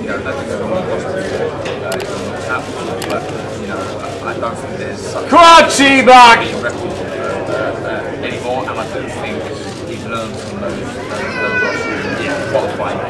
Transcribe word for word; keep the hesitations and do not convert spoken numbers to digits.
know, nothing's wrong with hospital. Uh, it's on tap, but you know, I don't think there's such Crouchy back record uh, uh, anymore, and I don't think he's learned from those those, those losses. Yeah, qualifying.